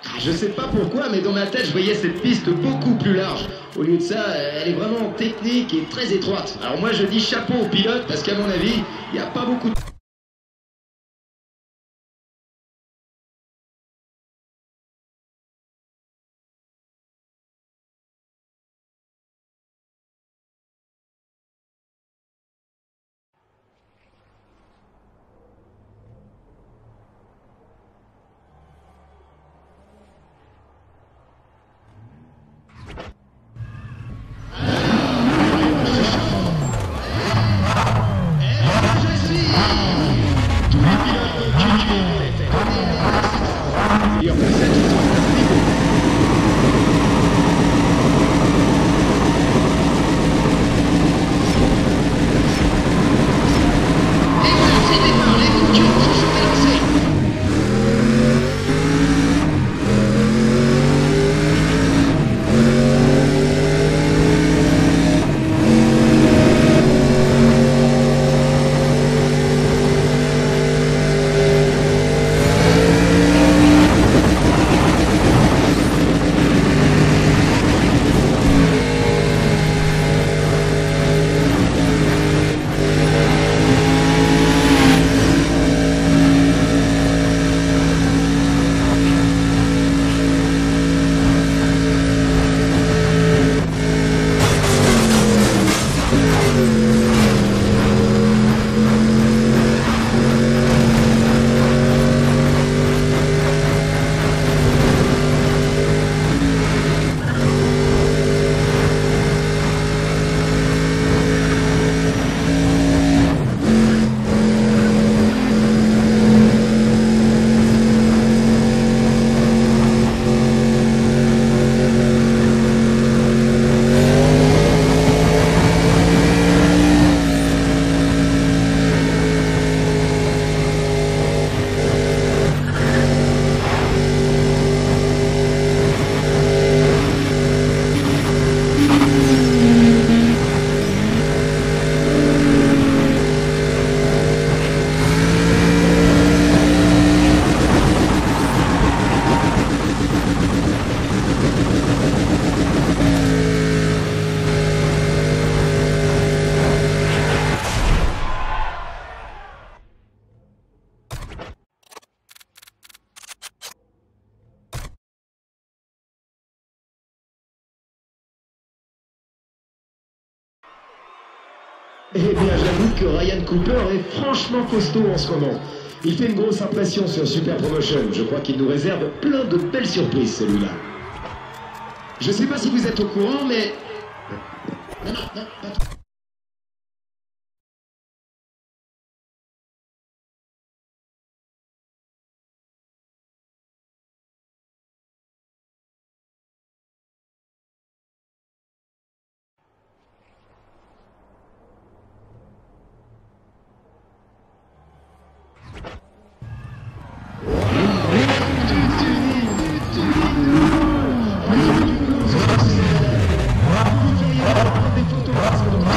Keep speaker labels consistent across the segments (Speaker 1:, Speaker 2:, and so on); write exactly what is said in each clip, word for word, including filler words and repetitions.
Speaker 1: Je sais pas pourquoi, mais dans ma tête, je voyais cette piste beaucoup plus large. Au lieu de ça, elle est vraiment technique et très étroite. Alors moi, je dis chapeau au pilote, parce qu'à mon avis, il n'y a pas beaucoup de... Eh bien, j'avoue que Ryan Cooper est franchement costaud en ce moment. Il fait une grosse impression sur Super Promotion. Je crois qu'il nous réserve plein de belles surprises, celui-là. Je sais pas si vous êtes au courant, mais... Non, non, non, pas trop. Des photos, parce que dans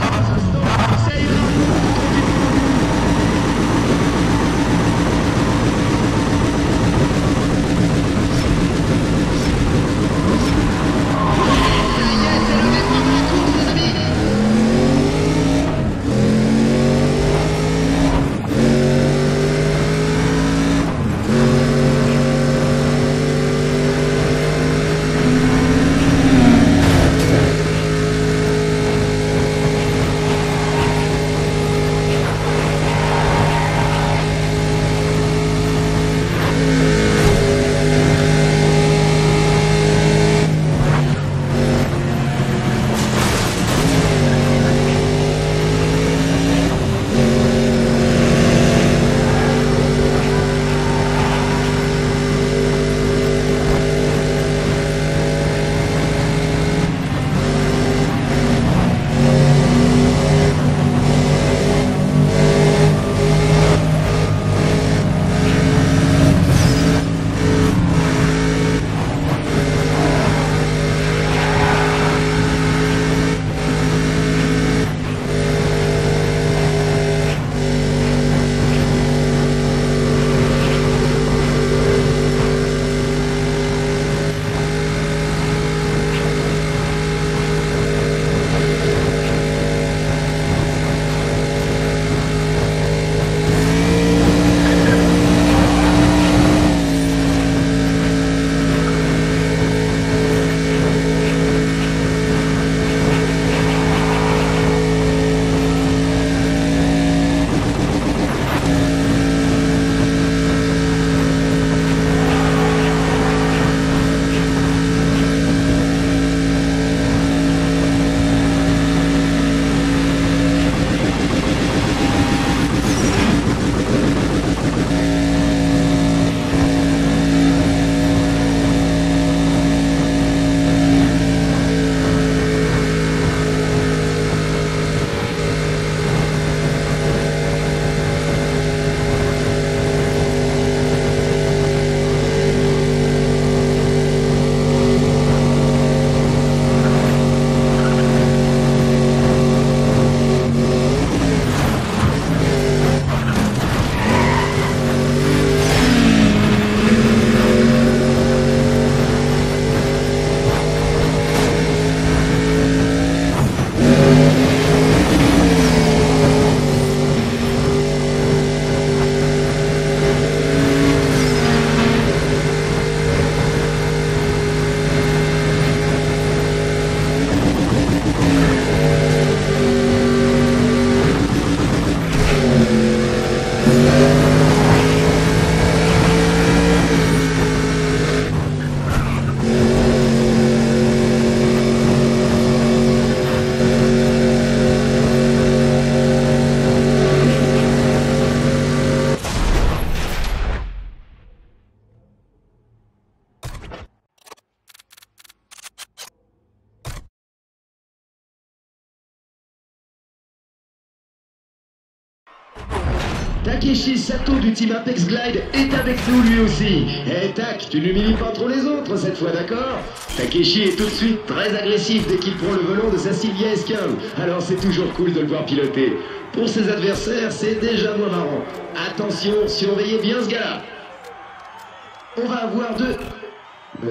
Speaker 1: Takeshi Sato du team Apex Glide est avec nous lui aussi. Eh tac, tu n'humilies pas trop les autres cette fois, d'accord? Takeshi est tout de suite très agressif dès qu'il prend le volant de sa Silvia S quinze, alors c'est toujours cool de le voir piloter. Pour ses adversaires, c'est déjà moins marrant. Attention, surveillez bien ce gars-là. On va avoir deux... Euh...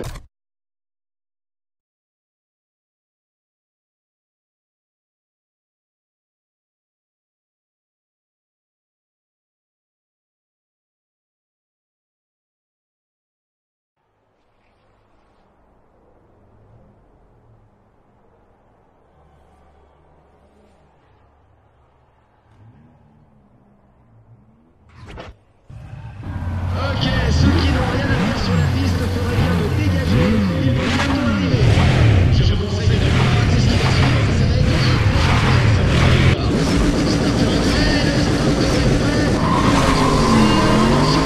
Speaker 1: Ok, ceux qui n'ont rien à faire sur la piste feraient bien de dégager. Ils vont bientôt arriver. Je vous conseille de ne pas rater ce qui va suivre, ça va être hyper intéressant. Le starter est prêt, le starter est prêt. Attention,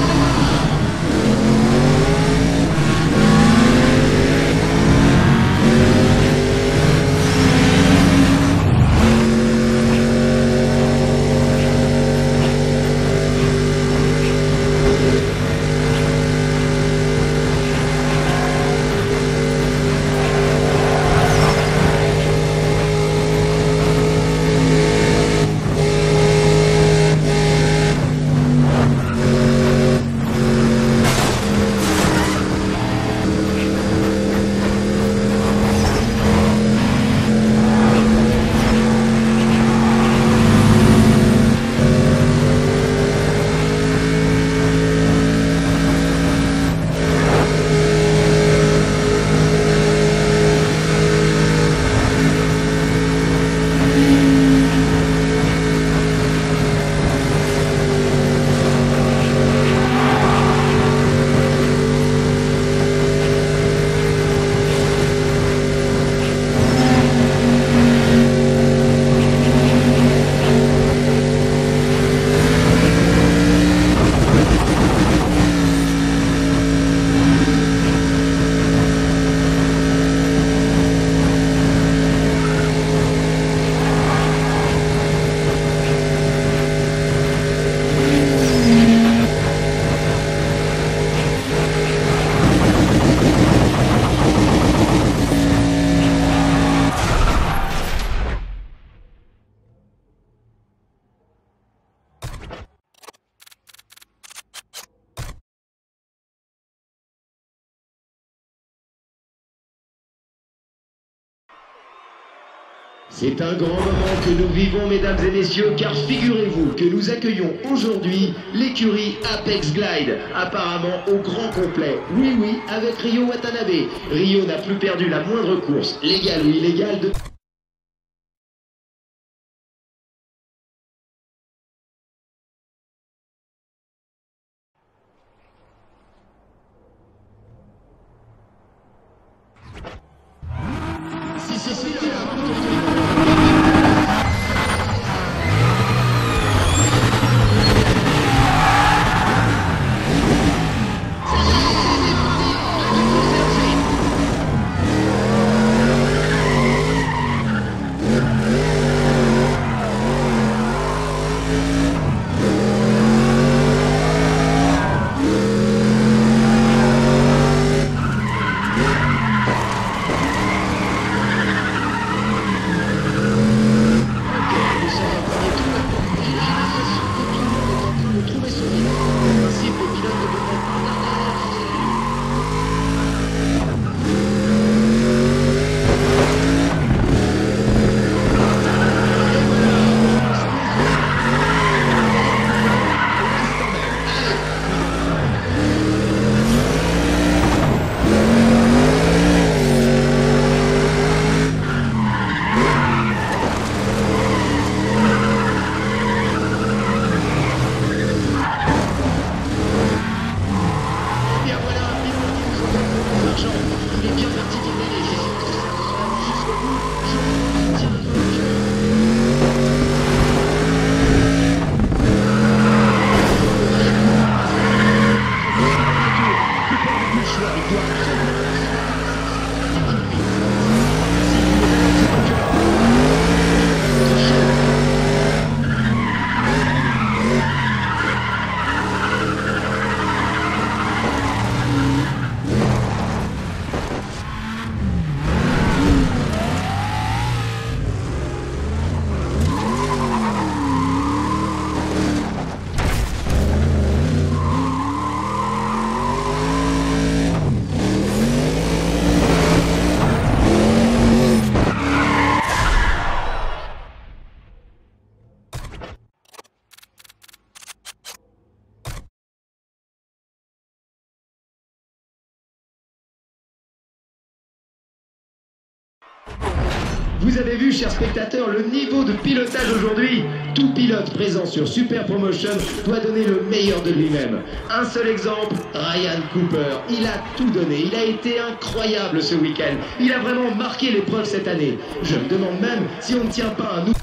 Speaker 1: c'est un grand moment que nous vivons, mesdames et messieurs, car figurez-vous que nous accueillons aujourd'hui l'écurie Apex Glide, apparemment au grand complet. Oui, oui, avec Ryo Watanabe. Ryo n'a plus perdu la moindre course, légale ou illégale, de... Si c'est celui-là, Vous avez vu, chers spectateurs, le niveau de pilotage aujourd'hui. Tout pilote présent sur Super Promotion doit donner le meilleur de lui-même. Un seul exemple, Ryan Cooper. Il a tout donné. Il a été incroyable ce week-end. Il a vraiment marqué l'épreuve cette année. Je me demande même si on ne tient pas un nouveau...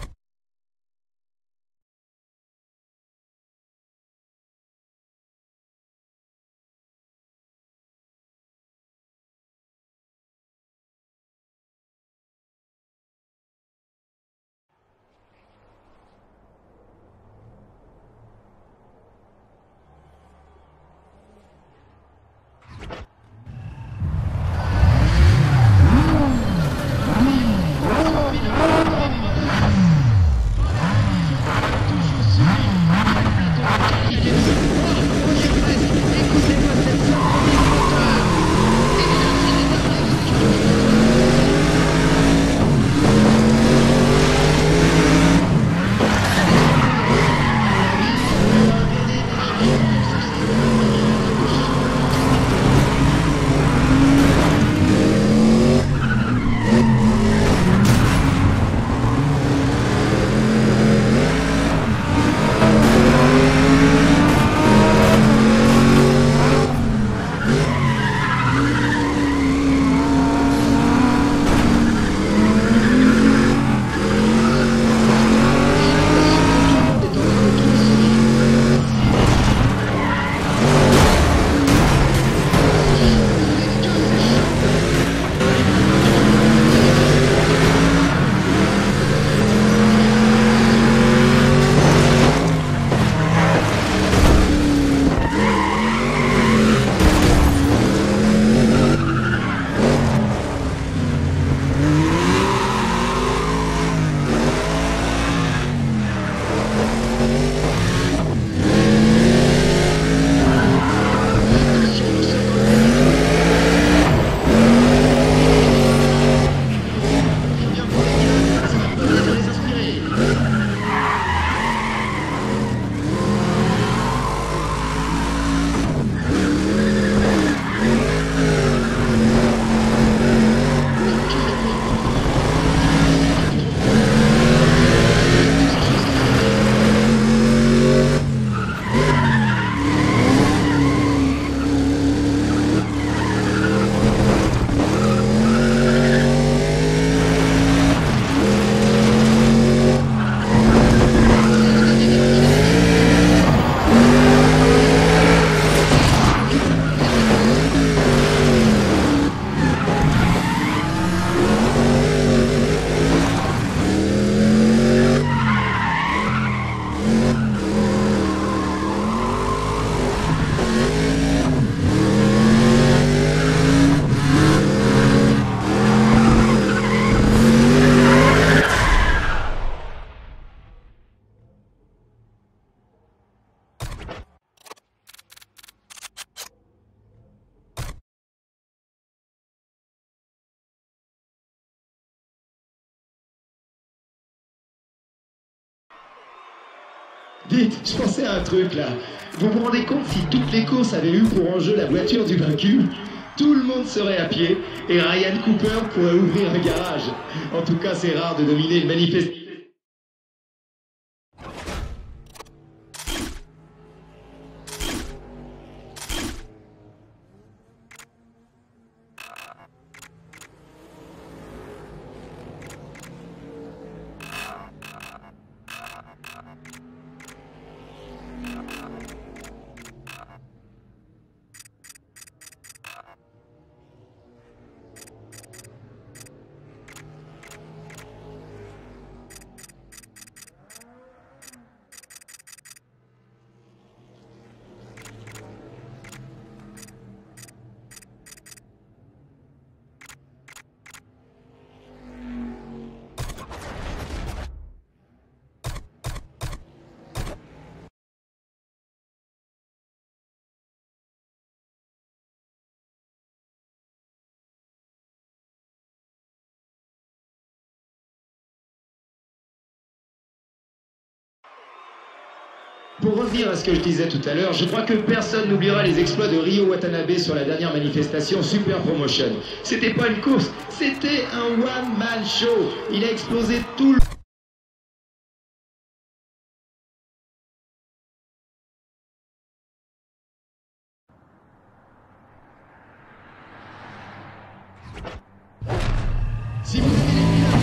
Speaker 1: Dites, je pensais à un truc là. Vous vous rendez compte si toutes les courses avaient eu pour enjeu la voiture du vaincu? Tout le monde serait à pied et Ryan Cooper pourrait ouvrir un garage. En tout cas, c'est rare de dominer le manifeste. Pour revenir à ce que je disais tout à l'heure, je crois que personne n'oubliera les exploits de Ryo Watanabe sur la dernière manifestation Super Promotion. C'était pas une course, c'était un one-man show. Il a explosé tout le... Si vous avez les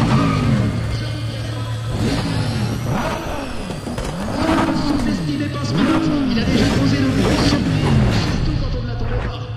Speaker 1: sous-estimez pas ce pilote, il a déjà causé de grosses surprises, surtout quand on ne l'attendait pas.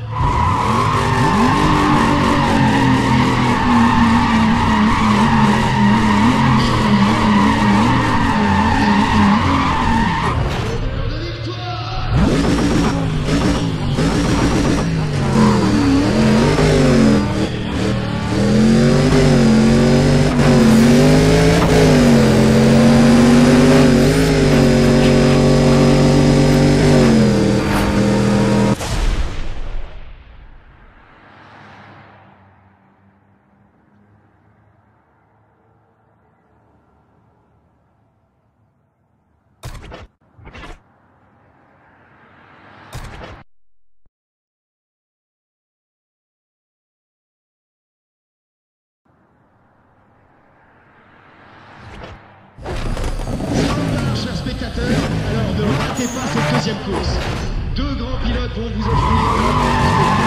Speaker 1: Chers spectateurs, alors ne ratez pas cette deuxième course. Deux grands pilotes vont vous offrir...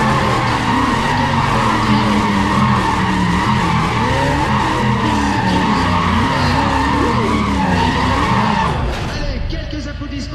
Speaker 1: Allez, quelques applaudissements.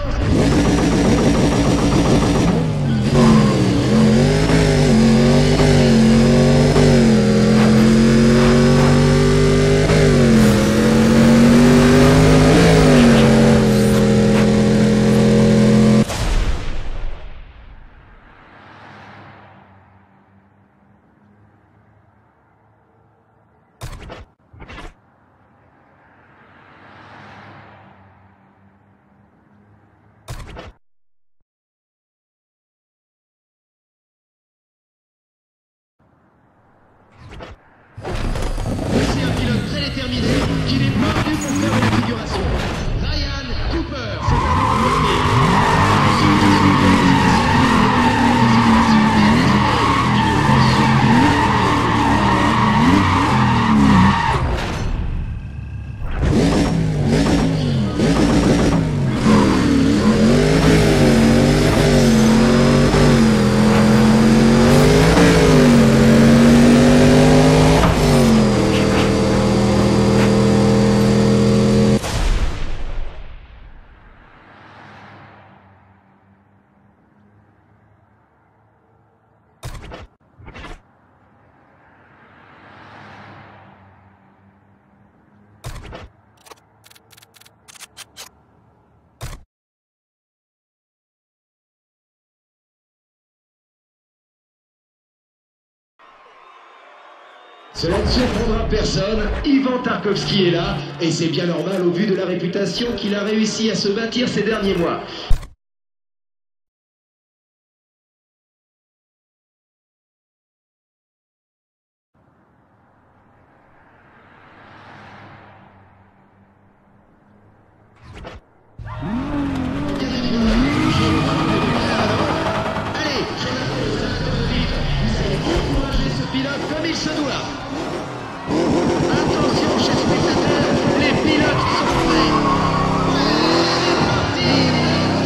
Speaker 1: C'est un pilote très déterminé qui n'est pas venu pour faire une figuration. Ryan Cooper, c'est un nouveau Cela ne surprendra personne, Ivan Tarkovski est là, et c'est bien normal au vu de la réputation qu'il a réussi à se bâtir ces derniers mois. Allez, encouragez ce pilote comme il se doit. Attention, chers spectateurs, les pilotes sont prêts. C'est parti.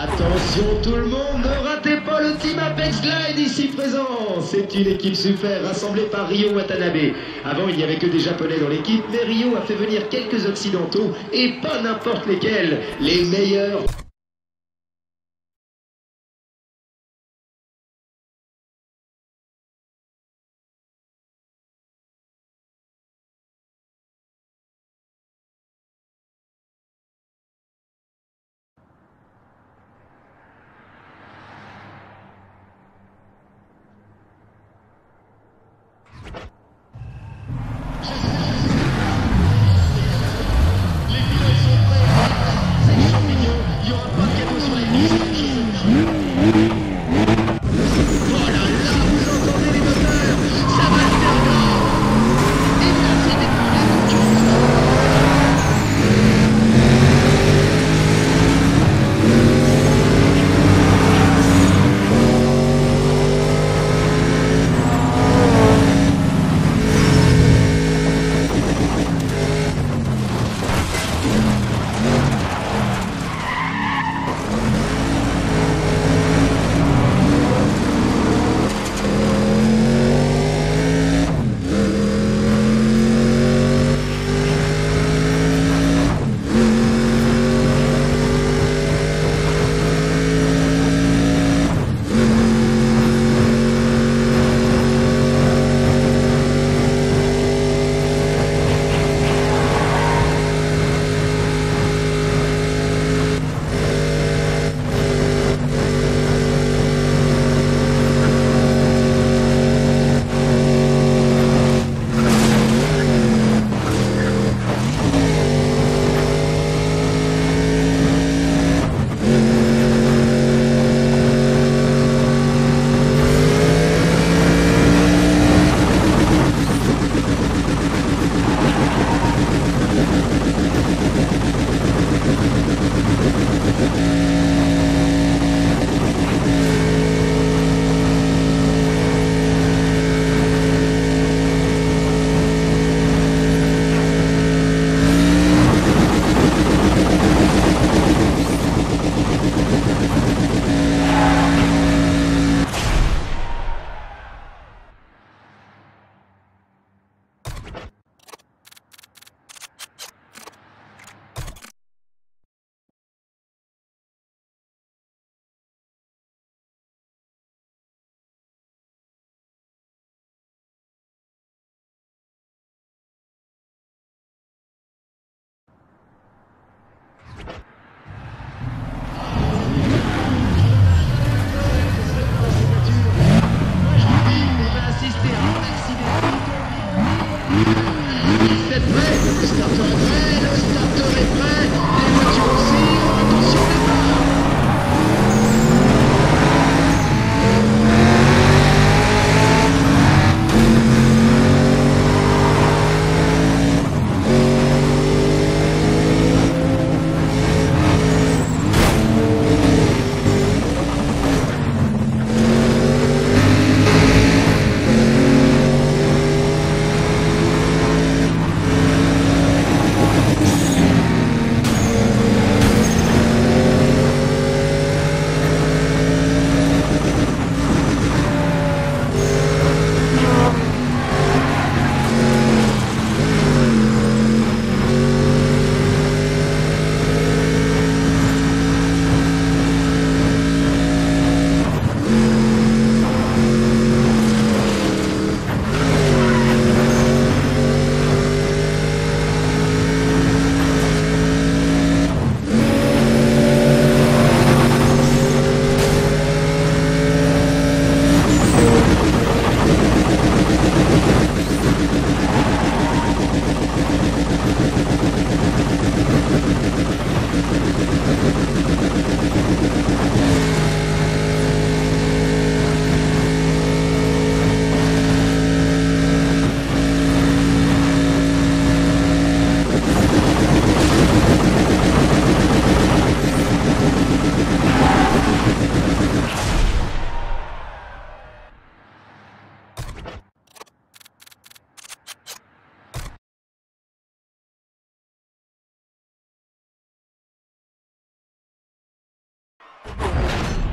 Speaker 1: Attention tout le monde, ne ratez pas le Team Apex Glide ici présent. C'est une équipe super rassemblée par Ryo Watanabe. Avant il n'y avait que des Japonais dans l'équipe, mais Ryo a fait venir quelques Occidentaux et pas n'importe lesquels, les meilleurs. Il y aura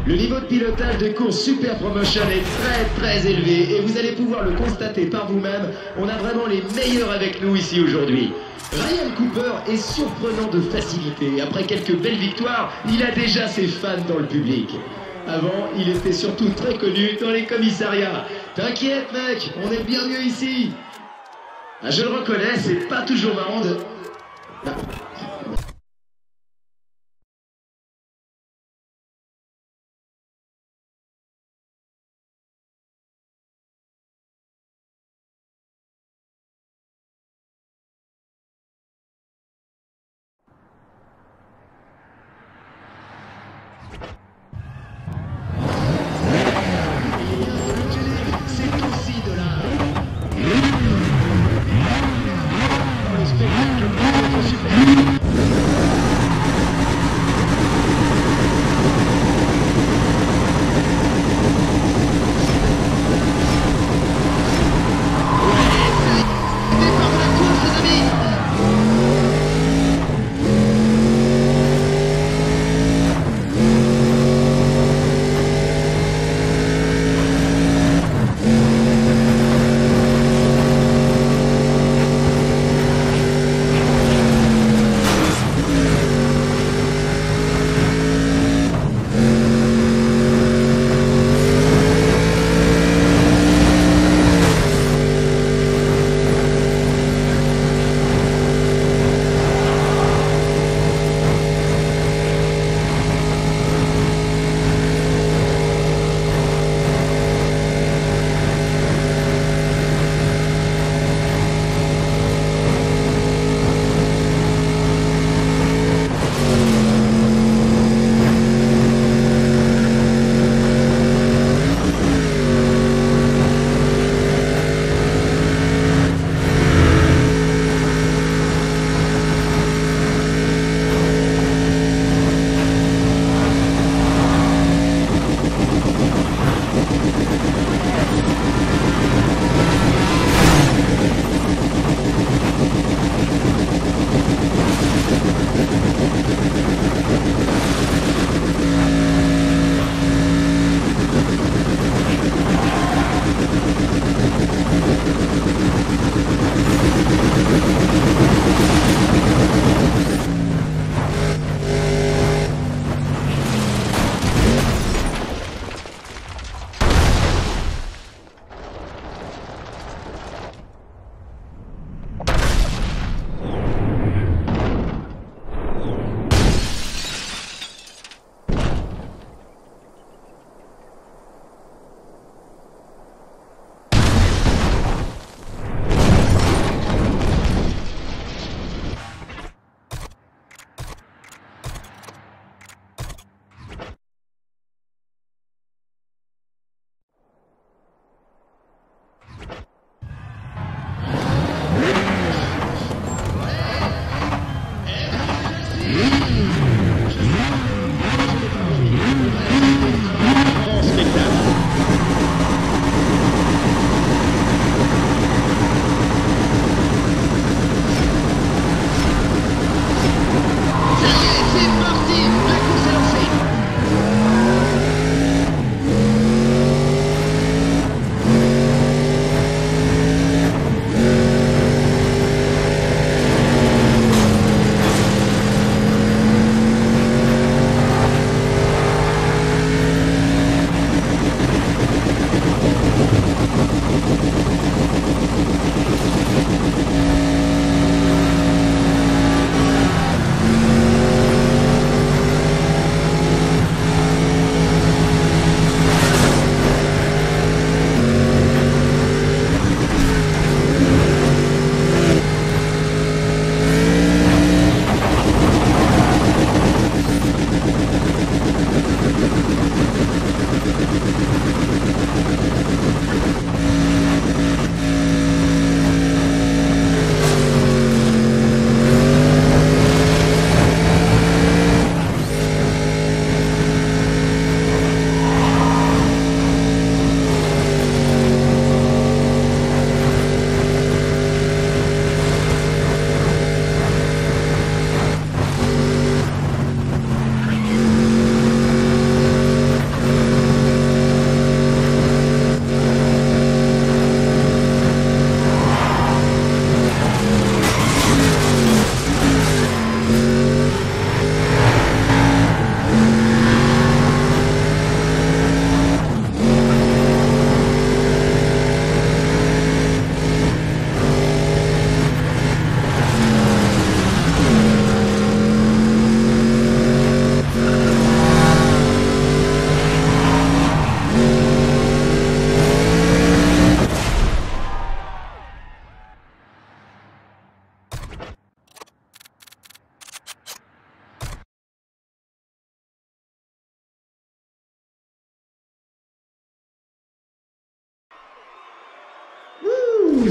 Speaker 1: Le niveau de pilotage de course Super Promotion est très très élevé et vous allez pouvoir le constater par vous-même. On a vraiment les meilleurs avec nous ici aujourd'hui. Ryan Cooper est surprenant de facilité. Après quelques belles victoires, il a déjà ses fans dans le public. Avant, il était surtout très connu dans les commissariats. T'inquiète mec, on est bien mieux ici. Ah, je le reconnais, c'est pas toujours marrant de... Ah. C'est aussi de l'art. Dans le spectacle, super.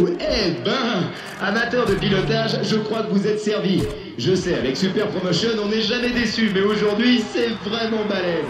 Speaker 1: vous. Eh ben, amateurs de pilotage, je crois que vous êtes servis. Je sais, avec Super Promotion, on n'est jamais déçu, mais aujourd'hui, c'est vraiment balèze.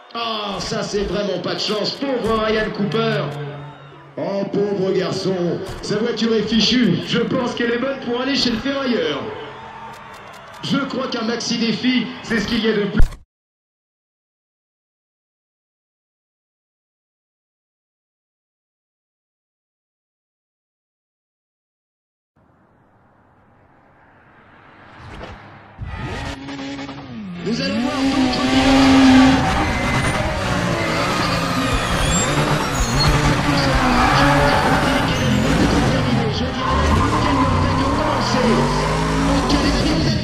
Speaker 1: Oh, ça c'est vraiment pas de chance, pauvre Ryan Cooper. Oh, pauvre garçon, sa voiture est fichue. Je pense qu'elle est bonne pour aller chez le ferrailleur. Je crois qu'un maxi défi, c'est ce qu'il y a de plus. Nous allons voir d'autres pilotes. Je dirais qu'elle ne fait que commencer. Ok, les amis, vous êtes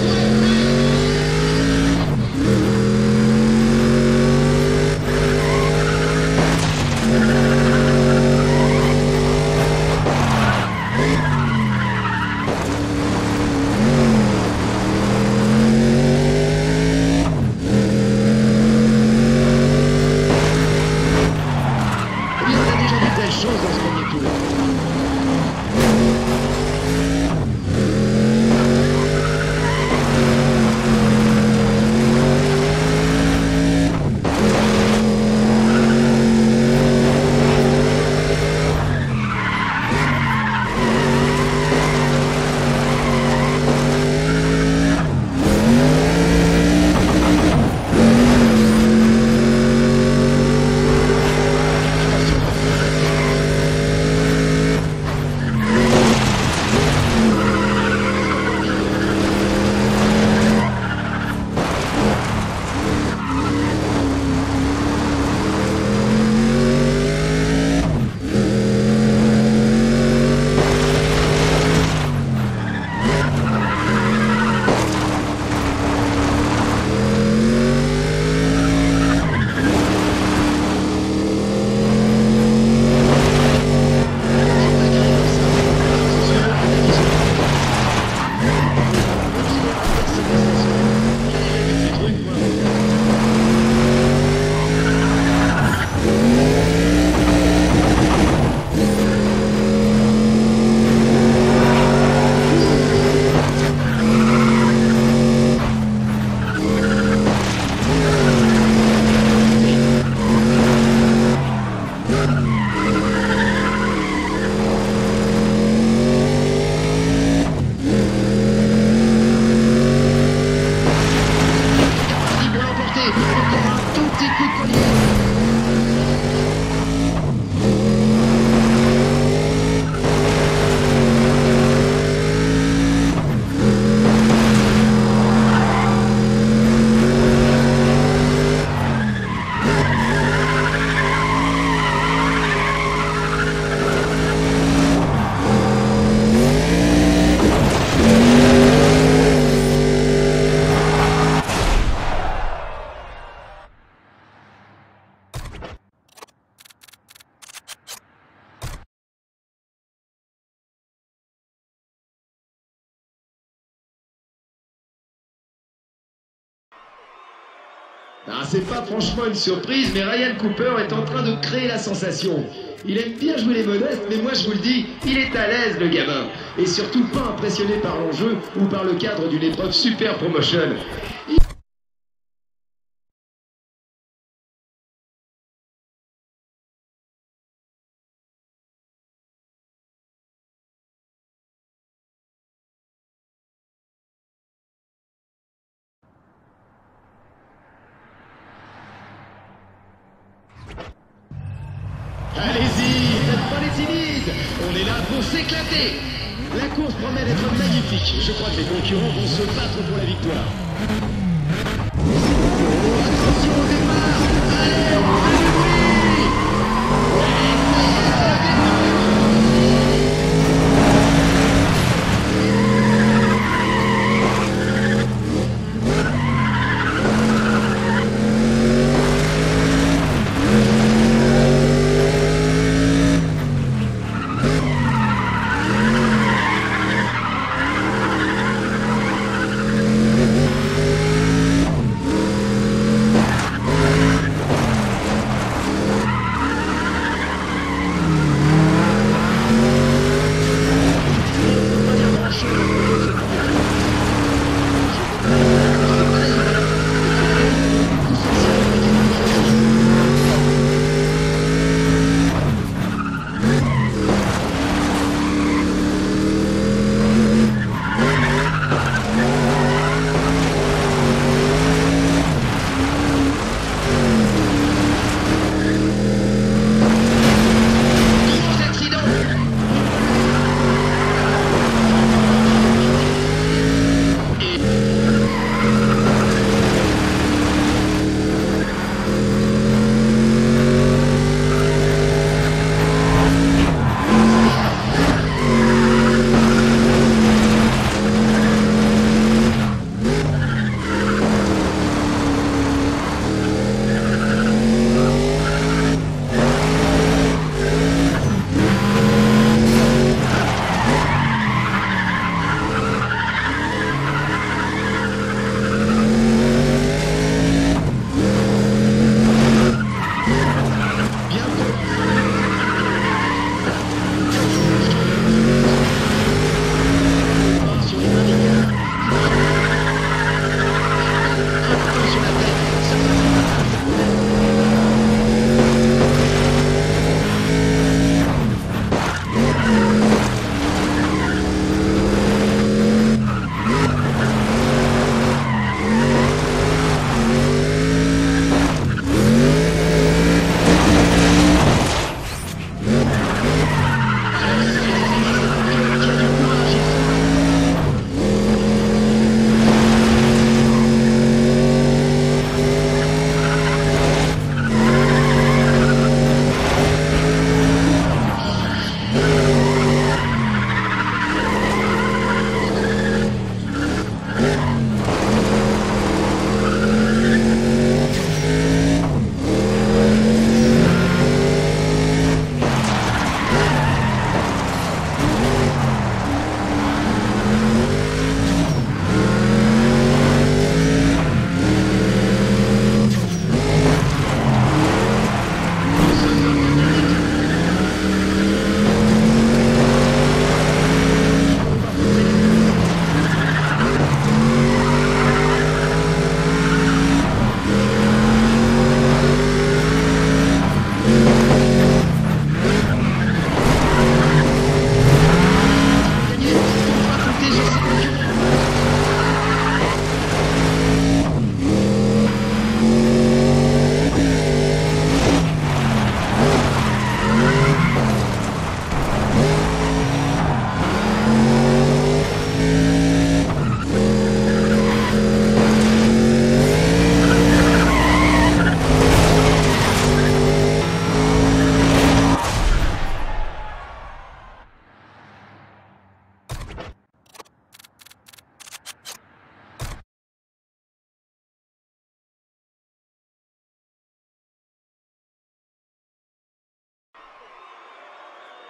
Speaker 1: Ah, c'est pas franchement une surprise, mais Ryan Cooper est en train de créer la sensation. Il aime bien jouer les modestes, mais moi je vous le dis, il est à l'aise le gamin. Et surtout pas impressionné par l'enjeu ou par le cadre d'une épreuve Super Promotion. Il... Allez-y, faites pas les timides. On est là pour s'éclater. La course promet d'être magnifique. Je crois que les concurrents vont se battre pour la victoire. Attention au départ. Allez, on fait du bruit. Ouais, ça y est, c'est le départ.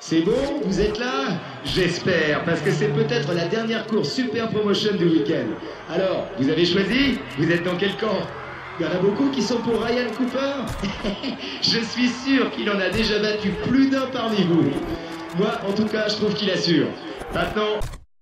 Speaker 1: C'est bon, vous êtes là? J'espère, parce que c'est peut-être la dernière course Super Promotion du week-end. Alors, vous avez choisi? Vous êtes dans quel camp? Il y en a beaucoup qui sont pour Ryan Cooper? Je suis sûr qu'il en a déjà battu plus d'un parmi vous. Moi, en tout cas, je trouve qu'il assure. Maintenant...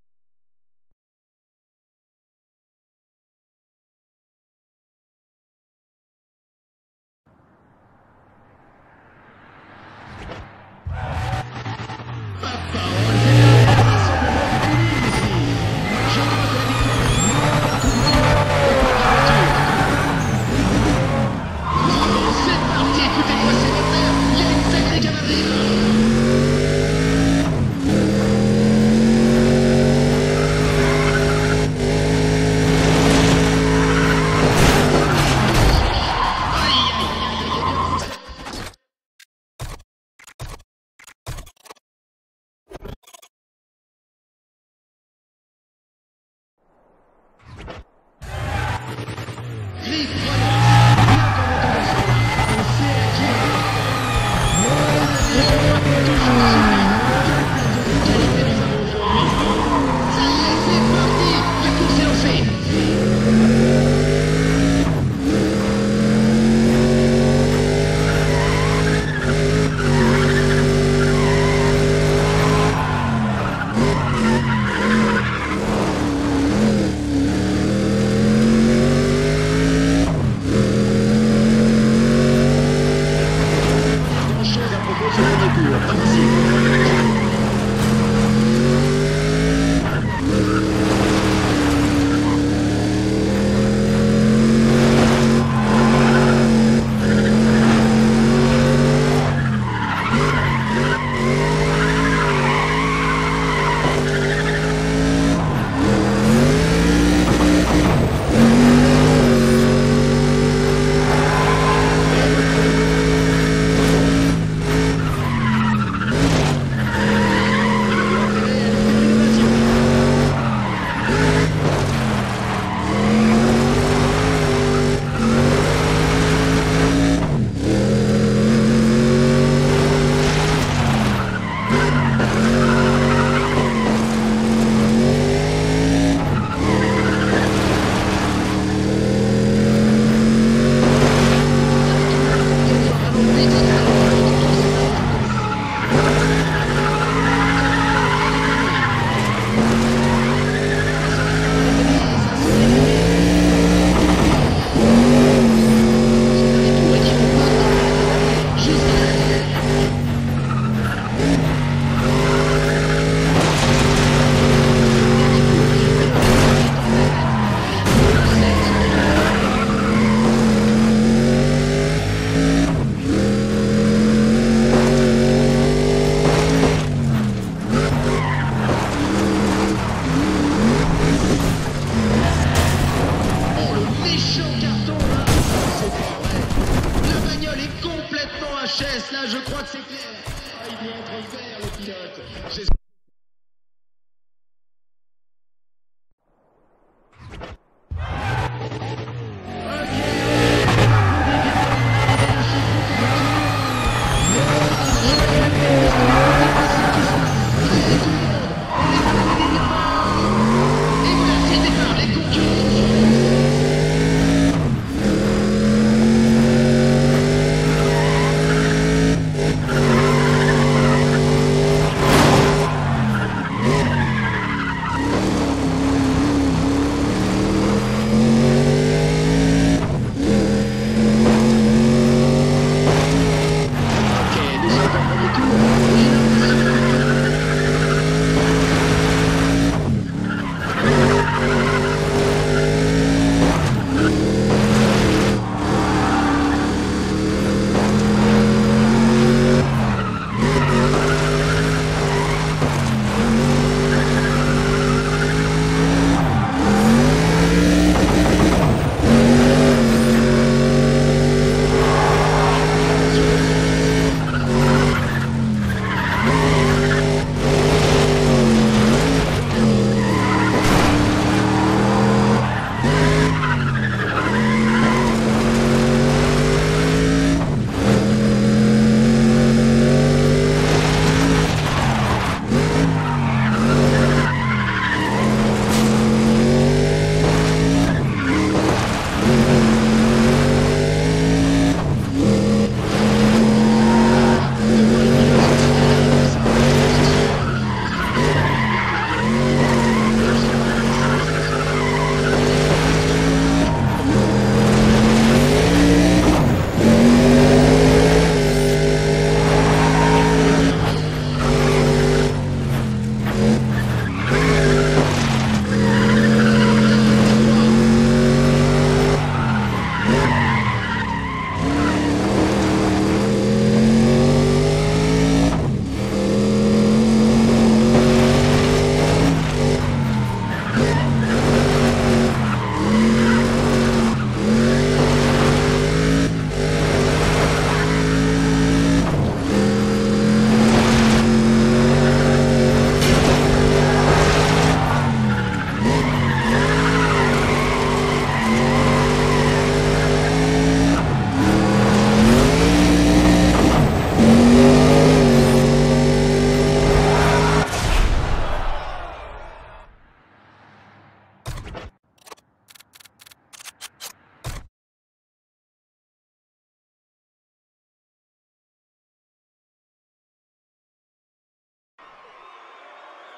Speaker 1: Là, je crois que c'est clair. Ah, il doit être vert, le pilote.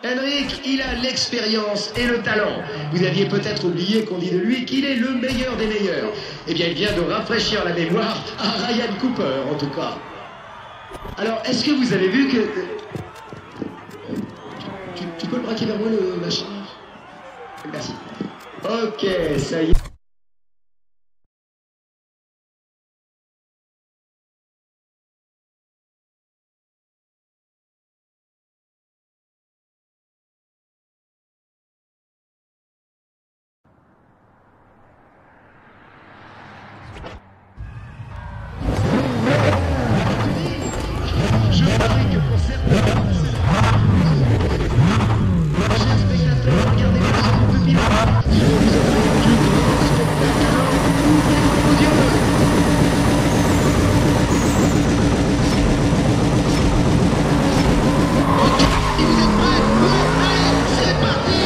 Speaker 1: Henrik, il a l'expérience et le talent. Vous aviez peut-être oublié qu'on dit de lui qu'il est le meilleur des meilleurs. Eh bien, il vient de rafraîchir la mémoire à Ryan Cooper, en tout cas. Alors, est-ce que vous avez vu que... Tu, tu peux le braquer vers moi, le machin? Merci. Ok, ça y est. Je parie que pour certains... Chers spectateurs, regardez bien ce groupe de pilotes. Je vais vous offrir du grand spectacle. Alors, ouvrez vos yeux. Ok, vous êtes prêts? Ouais, allez, c'est parti!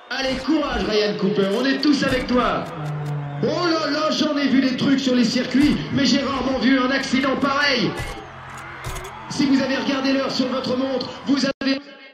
Speaker 1: Allez, courage Ryan Cooper, on est tous avec toi. Oh là là, j'en ai vu des trucs sur les circuits, mais j'ai rarement vu un accident pareil. Si vous avez regardé l'heure sur votre montre, vous avez...